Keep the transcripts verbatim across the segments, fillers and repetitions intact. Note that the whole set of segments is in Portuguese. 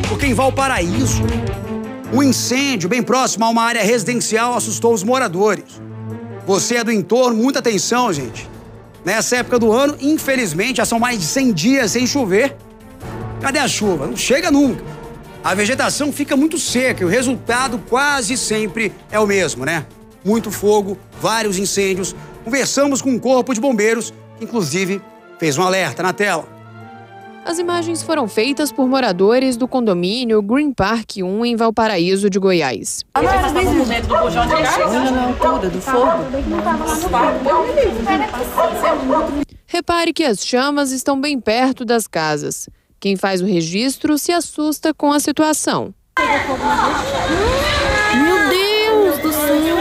porque em Valparaíso, um incêndio bem próximo a uma área residencial assustou os moradores. Você é do entorno, muita atenção, gente. Nessa época do ano, infelizmente, já são mais de cem dias sem chover. Cadê a chuva? Não chega nunca. A vegetação fica muito seca e o resultado quase sempre é o mesmo, né? Muito fogo, vários incêndios. Conversamos com um corpo de bombeiros, que inclusive fez um alerta na tela. As imagens foram feitas por moradores do condomínio Green Park um em Valparaíso de Goiás. Olha na altura do fogo. Repare que as chamas estão bem perto das casas. Quem faz o registro se assusta com a situação. Meu Deus do céu!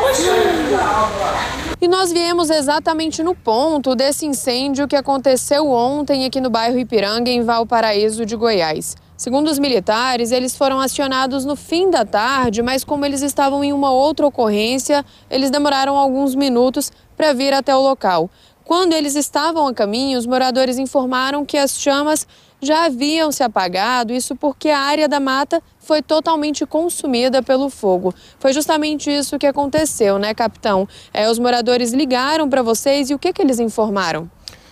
E nós viemos exatamente no ponto desse incêndio que aconteceu ontem aqui no bairro Ipiranga, em Valparaíso de Goiás. Segundo os militares, eles foram acionados no fim da tarde, mas como eles estavam em uma outra ocorrência, eles demoraram alguns minutos para vir até o local. Quando eles estavam a caminho, os moradores informaram que as chamas já haviam se apagado, isso porque a área da mata foi totalmente consumida pelo fogo. Foi justamente isso que aconteceu, né, capitão? É, os moradores ligaram para vocês e o que, que eles informaram?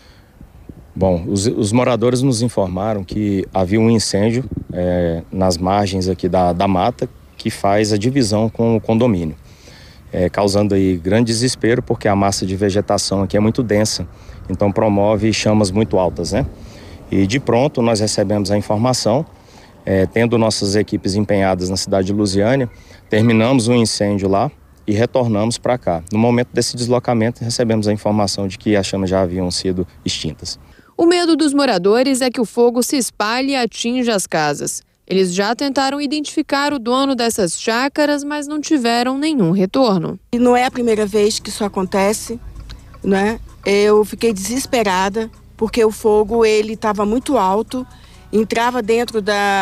Bom, os, os moradores nos informaram que havia um incêndio é, nas margens aqui da, da mata que faz a divisão com o condomínio. É, causando aí grande desespero porque a massa de vegetação aqui é muito densa, então promove chamas muito altas, né? E de pronto nós recebemos a informação, é, tendo nossas equipes empenhadas na cidade de Lusiânia, terminamos o incêndio lá e retornamos para cá. No momento desse deslocamento recebemos a informação de que as chamas já haviam sido extintas. O medo dos moradores é que o fogo se espalhe e atinja as casas. Eles já tentaram identificar o dono dessas chácaras, mas não tiveram nenhum retorno. E não é a primeira vez que isso acontece, né? Eu fiquei desesperada porque o fogo ele estava muito alto, entrava dentro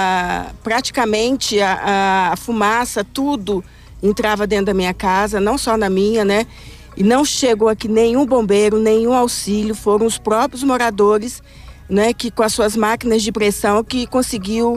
da praticamente a, a fumaça, tudo entrava dentro da minha casa, não só na minha, né? E não chegou aqui nenhum bombeiro, nenhum auxílio, foram os próprios moradores, né? Que com as suas máquinas de pressão que conseguiu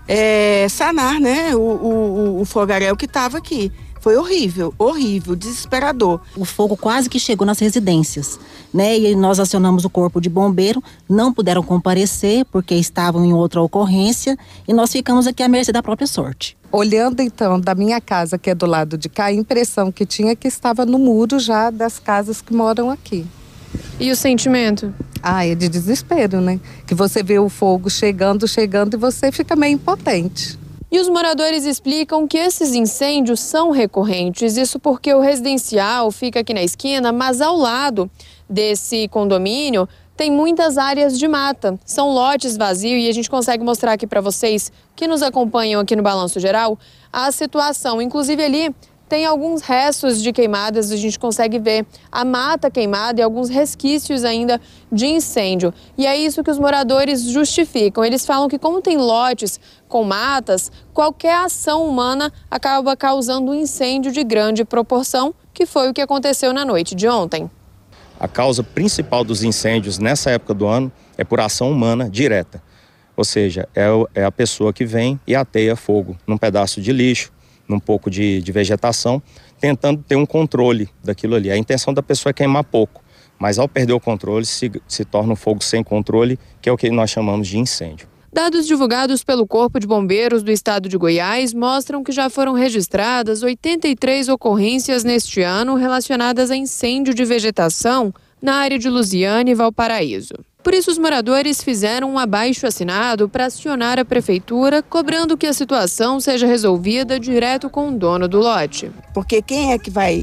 É, sanar, né, o, o, o fogaréu que estava aqui. Foi horrível, horrível, desesperador. O fogo quase que chegou nas residências, né? E nós acionamos o corpo de bombeiro, não puderam comparecer porque estavam em outra ocorrência e nós ficamos aqui à mercê da própria sorte. Olhando então da minha casa, que é do lado de cá, a impressão que tinha que estava no muro já das casas que moram aqui. E o sentimento? Ah, é de desespero, né? Que você vê o fogo chegando, chegando e você fica meio impotente. E os moradores explicam que esses incêndios são recorrentes, isso porque o residencial fica aqui na esquina, mas ao lado desse condomínio tem muitas áreas de mata. São lotes vazios e a gente consegue mostrar aqui para vocês que nos acompanham aqui no Balanço Geral a situação. Inclusive ali tem alguns restos de queimadas, a gente consegue ver a mata queimada e alguns resquícios ainda de incêndio. E é isso que os moradores justificam. Eles falam que como tem lotes com matas, qualquer ação humana acaba causando um incêndio de grande proporção, que foi o que aconteceu na noite de ontem. A causa principal dos incêndios nessa época do ano é por ação humana direta. Ou seja, é a pessoa que vem e ateia fogo num pedaço de lixo, num pouco de, de vegetação, tentando ter um controle daquilo ali. A intenção da pessoa é queimar pouco, mas ao perder o controle se, se torna um fogo sem controle, que é o que nós chamamos de incêndio. Dados divulgados pelo Corpo de Bombeiros do Estado de Goiás mostram que já foram registradas oitenta e três ocorrências neste ano relacionadas a incêndio de vegetação na área de Lusiânia e Valparaíso. Por isso, os moradores fizeram um abaixo-assinado para acionar a prefeitura, cobrando que a situação seja resolvida direto com o dono do lote. Porque quem é que vai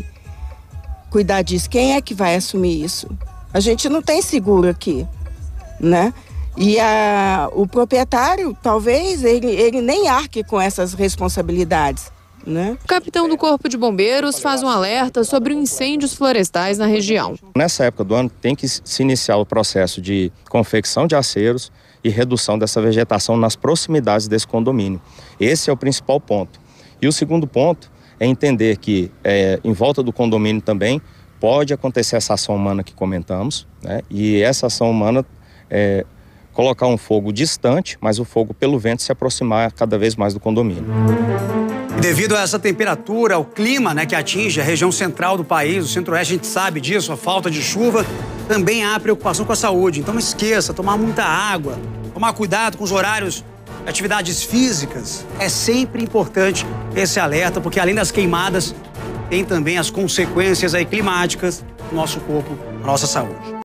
cuidar disso? Quem é que vai assumir isso? A gente não tem seguro aqui, né? E a, o proprietário, talvez, ele, ele nem arque com essas responsabilidades, né? O capitão do Corpo de Bombeiros faz um alerta sobre incêndios florestais na região. Nessa época do ano tem que se iniciar o processo de confecção de aceros e redução dessa vegetação nas proximidades desse condomínio. Esse é o principal ponto. E o segundo ponto é entender que é, em volta do condomínio também pode acontecer essa ação humana que comentamos, né? E essa ação humana é, colocar um fogo distante, mas o fogo pelo vento se aproximar cada vez mais do condomínio. E devido a essa temperatura, ao clima, né, que atinge a região central do país, o centro-oeste, a gente sabe disso, a falta de chuva, também há preocupação com a saúde. Então não esqueça, tomar muita água, tomar cuidado com os horários de atividades físicas. É sempre importante esse alerta, porque além das queimadas, tem também as consequências aí climáticas no nosso corpo, na nossa saúde.